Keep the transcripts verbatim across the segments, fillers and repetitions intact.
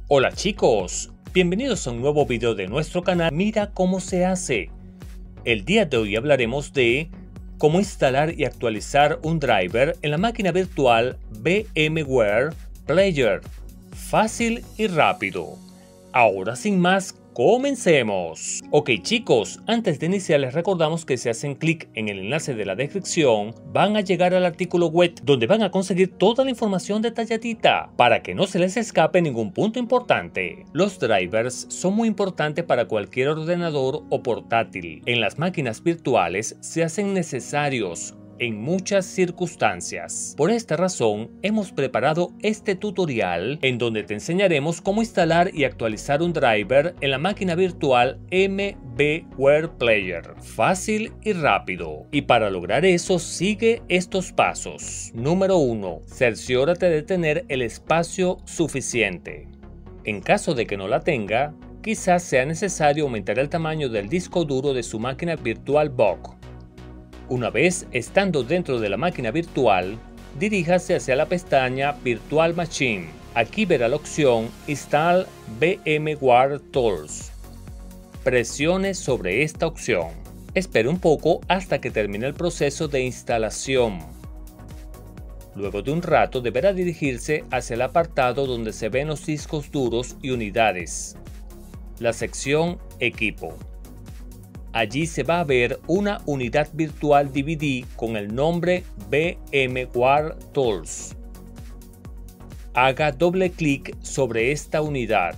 Hola chicos, bienvenidos a un nuevo video de nuestro canal Mira cómo se hace. El día de hoy hablaremos de cómo instalar y actualizar un driver en la máquina virtual VMware Player. Fácil y rápido. Ahora sin más, comencemos. Ok chicos, antes de iniciar les recordamos que si hacen clic en el enlace de la descripción van a llegar al artículo web donde van a conseguir toda la información detalladita para que no se les escape ningún punto importante. Los drivers son muy importantes para cualquier ordenador o portátil. En las máquinas virtuales se hacen necesarios en muchas circunstancias. Por esta razón, hemos preparado este tutorial en donde te enseñaremos cómo instalar y actualizar un driver en la máquina virtual VMware Player. Fácil y rápido. Y para lograr eso, sigue estos pasos. Número uno. Cerciórate de tener el espacio suficiente. En caso de que no la tenga, quizás sea necesario aumentar el tamaño del disco duro de su máquina virtual V O C. Una vez estando dentro de la máquina virtual, diríjase hacia la pestaña Virtual Machine. Aquí verá la opción Install VMware Tools. Presione sobre esta opción. Espere un poco hasta que termine el proceso de instalación. Luego de un rato deberá dirigirse hacia el apartado donde se ven los discos duros y unidades. La sección Equipo. Allí se va a ver una unidad virtual D V D con el nombre VMware Tools. Haga doble clic sobre esta unidad.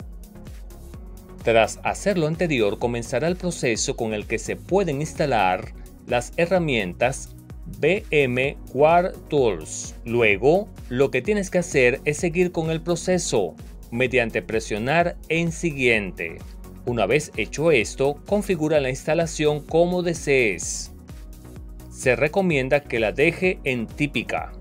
Tras hacer lo anterior, comenzará el proceso con el que se pueden instalar las herramientas VMware Tools. Luego, lo que tienes que hacer es seguir con el proceso mediante presionar en Siguiente. Una vez hecho esto, configura la instalación como desees. Se recomienda que la deje en típica.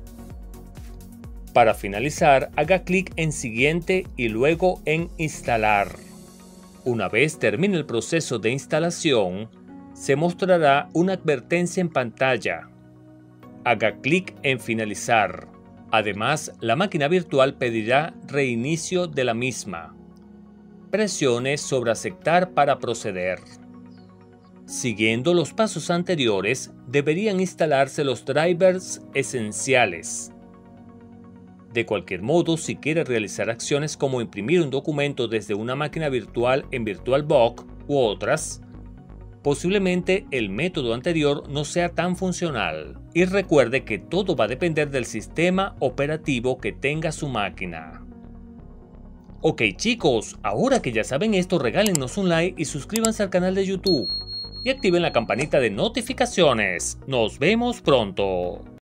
Para finalizar, haga clic en Siguiente y luego en Instalar. Una vez termine el proceso de instalación, se mostrará una advertencia en pantalla. Haga clic en Finalizar. Además, la máquina virtual pedirá reinicio de la misma. Presione sobre Aceptar para proceder. Siguiendo los pasos anteriores, deberían instalarse los drivers esenciales. De cualquier modo, si quiere realizar acciones como imprimir un documento desde una máquina virtual en VirtualBox u otras, posiblemente el método anterior no sea tan funcional. Y recuerde que todo va a depender del sistema operativo que tenga su máquina. Ok chicos, ahora que ya saben esto, regálenos un like y suscríbanse al canal de YouTube y activen la campanita de notificaciones. Nos vemos pronto.